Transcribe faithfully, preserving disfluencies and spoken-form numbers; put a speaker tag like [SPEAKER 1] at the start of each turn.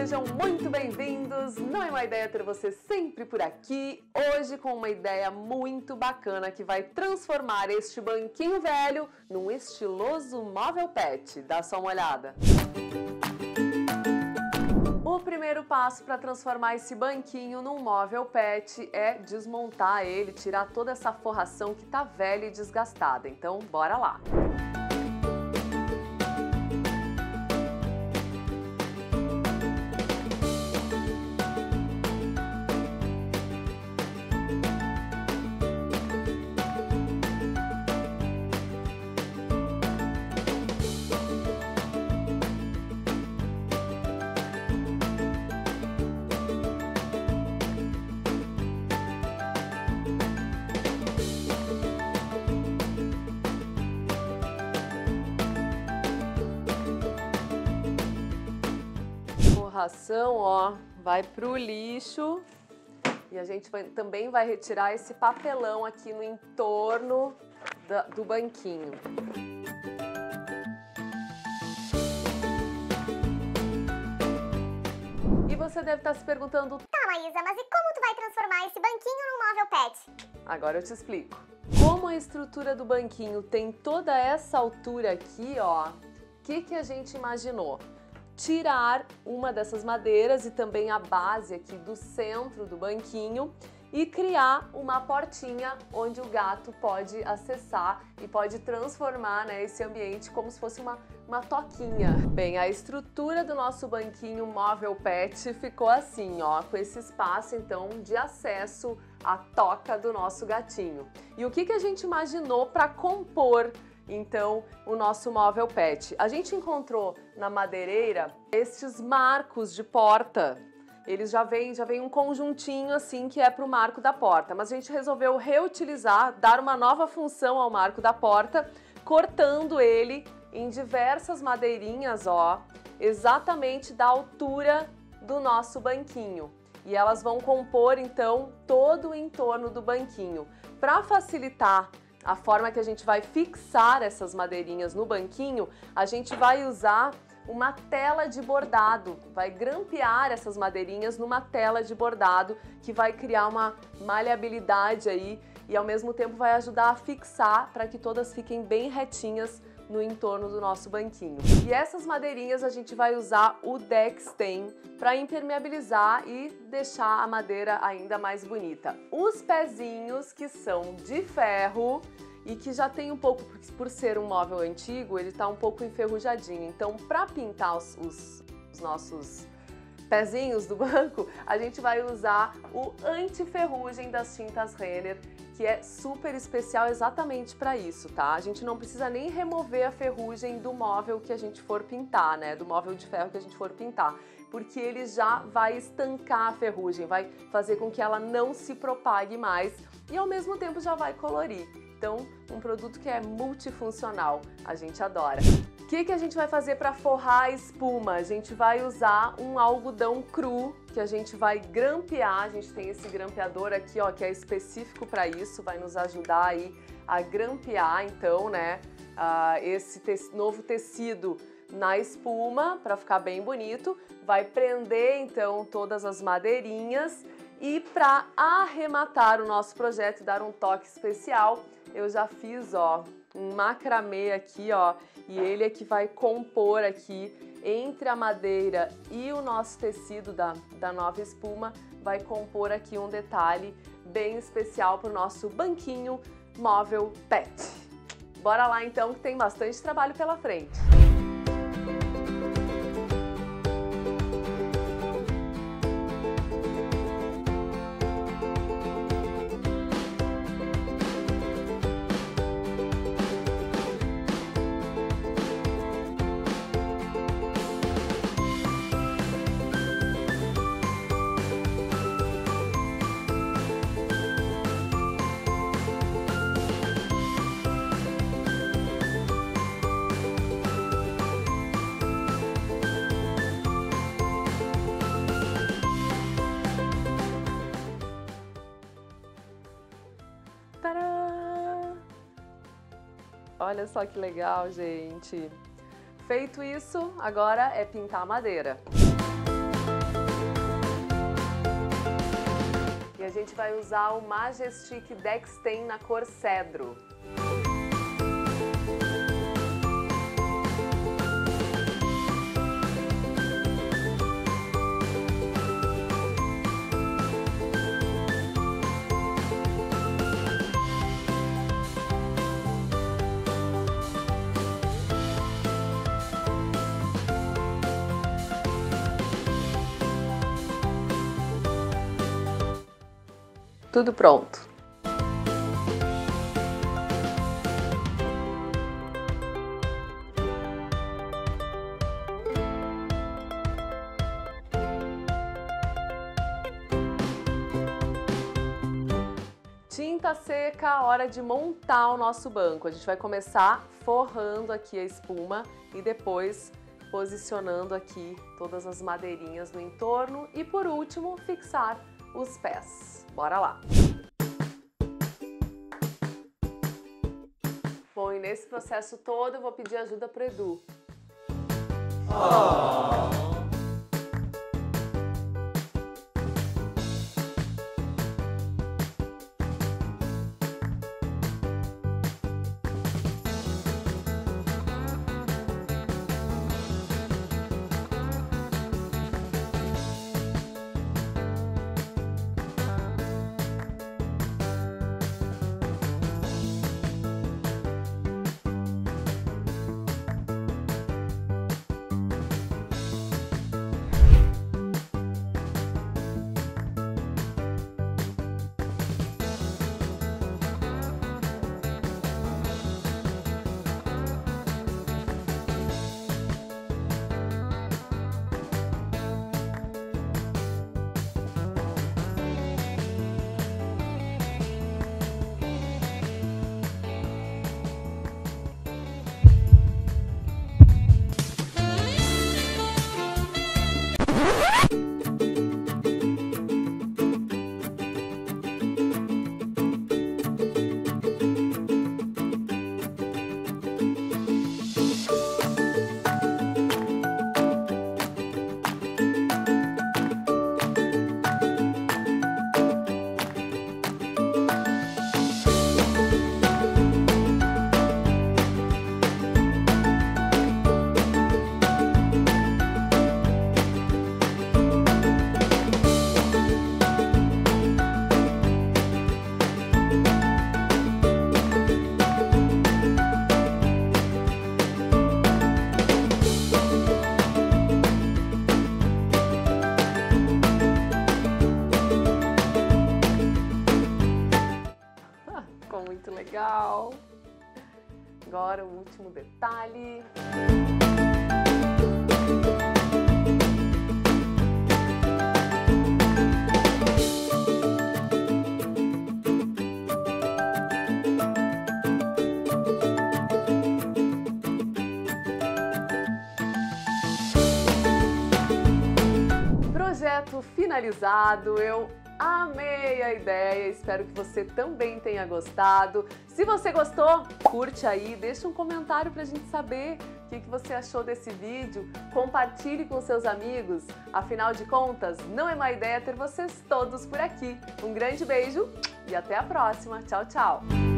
[SPEAKER 1] Sejam muito bem-vindos! Não é uma ideia ter você sempre por aqui, hoje com uma ideia muito bacana que vai transformar este banquinho velho num estiloso móvel pet. Dá só uma olhada! O primeiro passo para transformar esse banquinho num móvel pet é desmontar ele, tirar toda essa forração que tá velha e desgastada. Então, bora lá! Forração, ó, vai pro lixo e a gente vai, também vai retirar esse papelão aqui no entorno da, do banquinho. E você deve estar se perguntando:
[SPEAKER 2] tá, Maísa, mas e como tu vai transformar esse banquinho num móvel pet?
[SPEAKER 1] Agora eu te explico. Como a estrutura do banquinho tem toda essa altura aqui, ó, o que que a gente imaginou? Tirar uma dessas madeiras e também a base aqui do centro do banquinho e criar uma portinha onde o gato pode acessar e pode transformar, né, esse ambiente como se fosse uma, uma toquinha. Bem, a estrutura do nosso banquinho móvel pet ficou assim, ó, com esse espaço então de acesso à toca do nosso gatinho. E o que que a gente imaginou para compor então o nosso móvel pet? A gente encontrou na madeireira estes marcos de porta. Eles já vêm, já vem um conjuntinho assim que é para o marco da porta, mas a gente resolveu reutilizar, dar uma nova função ao marco da porta, cortando ele em diversas madeirinhas, ó, exatamente da altura do nosso banquinho. E elas vão compor então todo o entorno do banquinho. Para facilitar a forma que a gente vai fixar essas madeirinhas no banquinho, a gente vai usar uma tela de bordado, vai grampear essas madeirinhas numa tela de bordado que vai criar uma maleabilidade aí e ao mesmo tempo vai ajudar a fixar para que todas fiquem bem retinhas no entorno do nosso banquinho. E essas madeirinhas a gente vai usar o Dextain para impermeabilizar e deixar a madeira ainda mais bonita. Os pezinhos, que são de ferro e que já tem um pouco, por ser um móvel antigo, ele está um pouco enferrujadinho. Então, para pintar os, os, os nossos pezinhos do banco, a gente vai usar o anti-ferrugem das tintas Renner, que é super especial exatamente para isso, tá? A gente não precisa nem remover a ferrugem do móvel que a gente for pintar, né? Do móvel de ferro que a gente for pintar, porque ele já vai estancar a ferrugem, vai fazer com que ela não se propague mais e ao mesmo tempo já vai colorir. Então, um produto que é multifuncional, a gente adora. O que que a gente vai fazer para forrar a espuma? A gente vai usar um algodão cru que a gente vai grampear. A gente tem esse grampeador aqui, ó, que é específico para isso, vai nos ajudar aí a grampear, então, né, uh, esse te- novo tecido na espuma para ficar bem bonito. Vai prender, então, todas as madeirinhas. E para arrematar o nosso projeto e dar um toque especial, eu já fiz, ó, um macramê aqui, ó, e ele é que vai compor aqui entre a madeira e o nosso tecido da, da nova espuma, vai compor aqui um detalhe bem especial para o nosso banquinho móvel pet. Bora lá então, que tem bastante trabalho pela frente. Tadã! Olha só que legal, gente! Feito isso, agora é pintar a madeira. a gente vai usar o Majestic Dexten na cor cedro. Tudo pronto. Tinta seca, hora de montar o nosso banco. A gente vai começar forrando aqui a espuma e depois posicionando aqui todas as madeirinhas no entorno e, por último, fixar os pés. Bora lá! Bom, e nesse processo todo eu vou pedir ajuda pro Edu. Oh. Muito legal! Agora o último detalhe. Projeto finalizado, eu amei a ideia, espero que você também tenha gostado. Se você gostou, curte aí, deixa um comentário pra gente saber o que, que você achou desse vídeo. Compartilhe com seus amigos, afinal de contas, não é má ideia ter vocês todos por aqui. Um grande beijo e até a próxima. Tchau, tchau!